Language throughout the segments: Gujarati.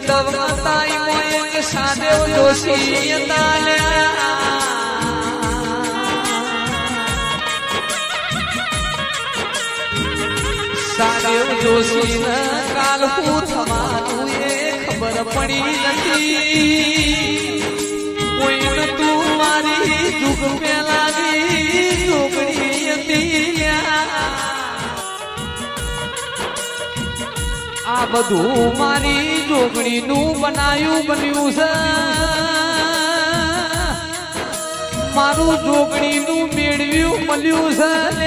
મંડપ એક સાદેવ જોશી સાદેવ જોશી કાલ હું થવાનું એ ખબર પડી નથી કોઈને તું મારી દુઃખ પેલાની જોગણી હતી આ બધું મારી જોગણીનું બન્યું છે મારું જોગણીનું મેળવ્યું મળ્યું છે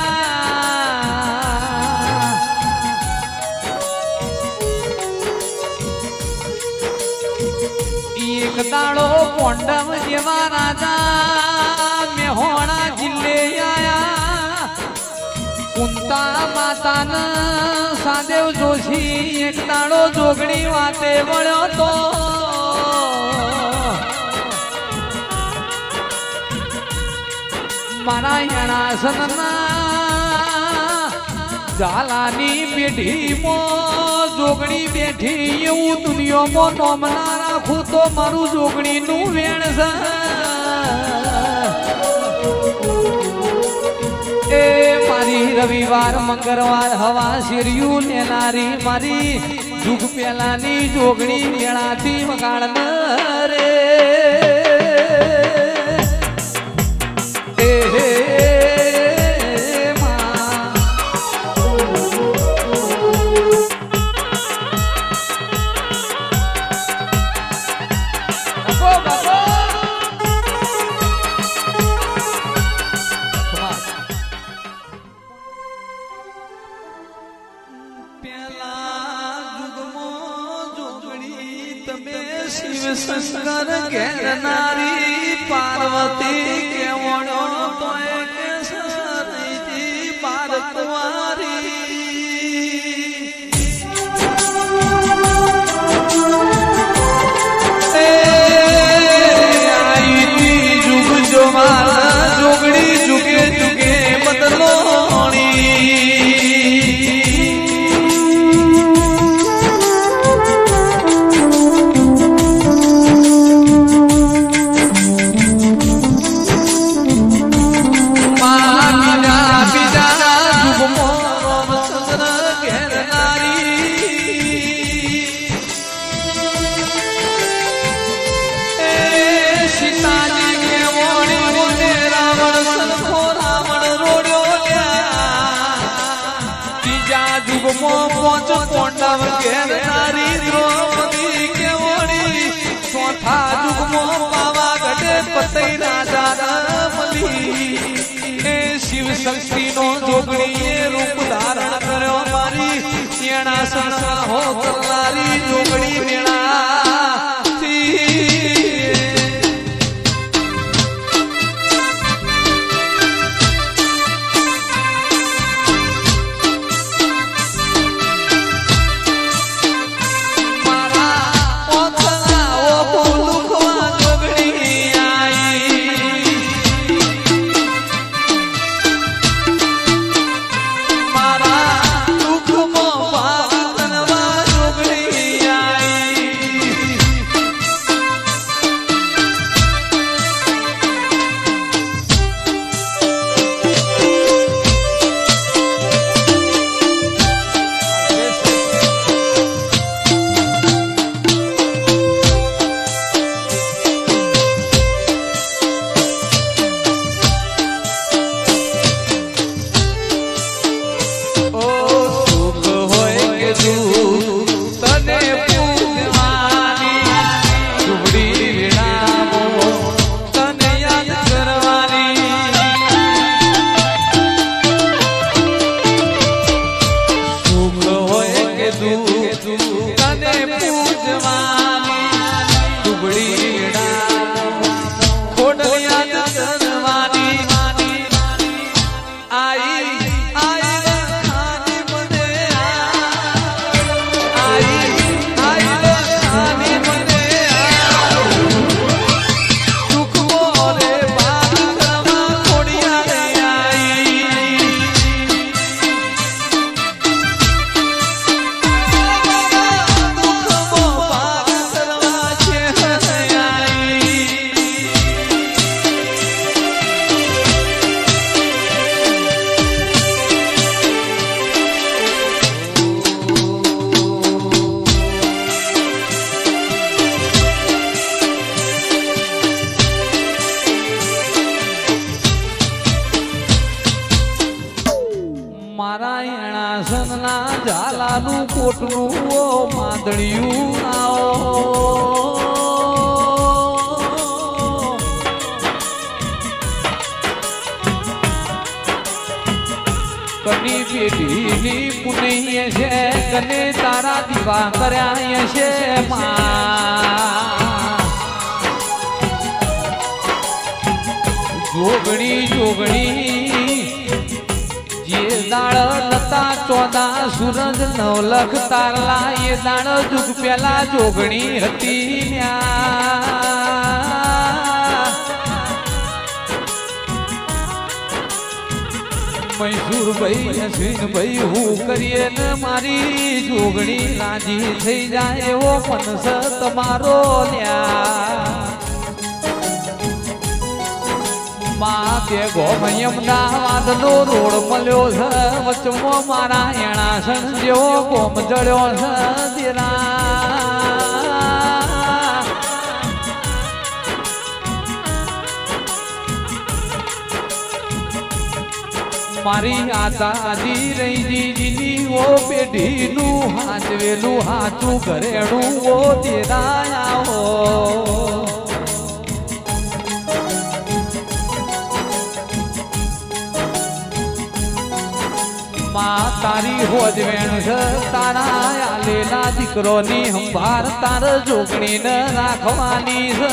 એક દાડો પોંડમ જેવા રાજા મેહોણા જિલ્લે આયા કુંતા માતાના સાદેવ જોશી એક દાડો જોગણી વાતે વળ્યો તો મારા યણાસનના ઝાલાની પેઢીમાં જોગણી બેઠી એવું દુનિયામાં નોમ ના રાખું તો મારું જોગણીનું વેણ છે એ મારી રવિવાર મંગળવાર હવા શેરિયું લેનારી મારી જુગ પેલાની જોગણી વેળાથી વગાડ રે શંકર ઘેરનારી પાર્વતી કેવણો તો કેસરથી પાર્વતી જુગ જો મારા જોગણી જુગે જુગે બદલોણી પોંડવ ઘેરનારી દ્રૌપદી કેવડી ચોથા જુગમાં પાવાગઢ પતઈ રાજા મળી એ શિવ શક્તિનો જોગણીએ રૂપ ધારણ કર્યો મારી એના સંસાહો કરનારી જોગણી મેળા જોગણી મારા એણા સનના ઝાલાનું કોટનું ઓ માદળિયું આવો કની પેઢીની પુનૈય છે કને તારા દીવા કર્યા છે જોગણી જોગણી જે દાળ લતા ચોદા સૂરજ નવલખ તારલા એ દાળ જુગ પેલા જોગણી હતી મૈસૂરભાઈ અશ્વિનભાઈ હું કરીએ ને મારી જોગણી રાજી થઈ જાય એવો મનસ તમારો તે અમદાવાદ નો રોડ મળ્યો છે વચમાં મારા એણા સણ જેવો ગોમ જડ્યો છે મારી આતાજી રહીજીની ઓ પેઢીનું હાચવેલું હાચું ઘરેણું ઓ તેરાયા માં તારી હોજવેણ છે તારા આલેલા દીકરોની સંભાર તાર જોગણી ને રાખવાની છે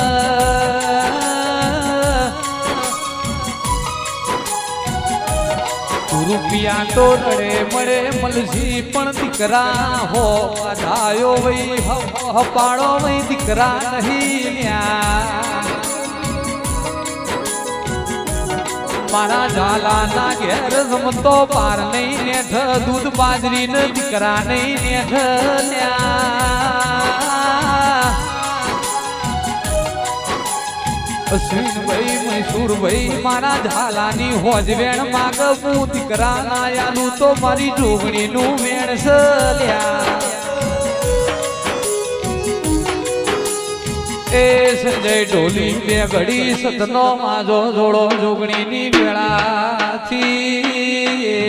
રૂપિયા તો રડે મળે મલસી પણ દીકરા હો અધાયો વઈ હપાડો વઈ દીકરા નહીં મારા ઝાલાના ઘેર જમતો પાર નહીં નેઠ દૂધ બાજરી ને દીકરા નહીં નેઠ અશ્વિનભાઈ મૈસૂરભાઈ મારા ઝાલાની હોજવેણ માગવું દીકરા ના આલું તો મારી જોગણીનું વેણ સલ્યા એ સંજય ઢોલી બે ઘડી સતનો માજો જોડો જોગણીની વેળાથી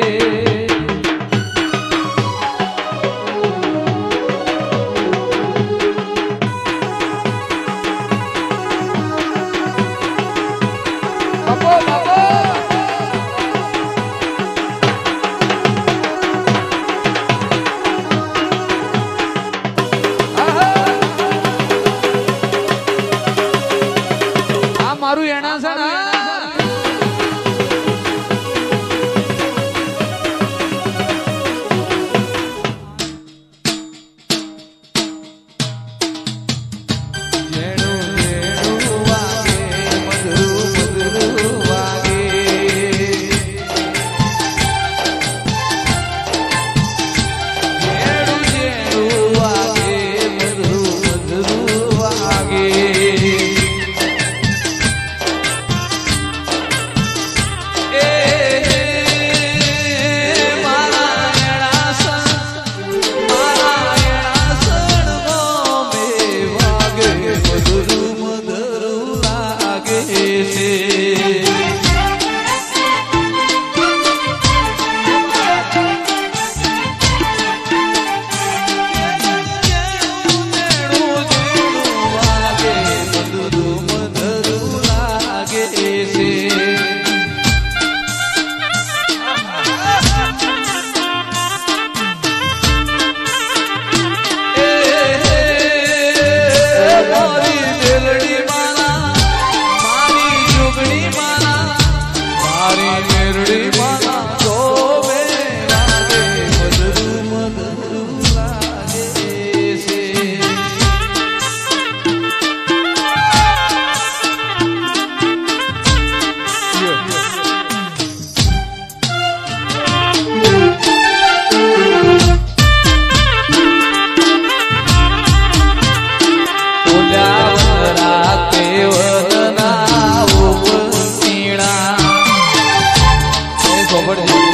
મારું એના સણા ખબર છે.